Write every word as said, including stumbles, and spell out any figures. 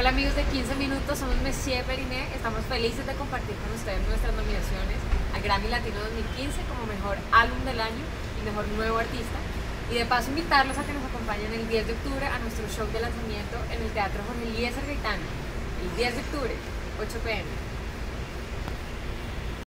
Hola amigos de quince minutos, somos Messier Periné. Estamos felices de compartir con ustedes nuestras nominaciones al Grammy Latino dos mil quince como Mejor Álbum del Año y Mejor Nuevo Artista. Y de paso invitarlos a que nos acompañen el diez de octubre a nuestro show de lanzamiento en el Teatro Jorge Eliezer Gaitán. El diez de octubre, ocho p m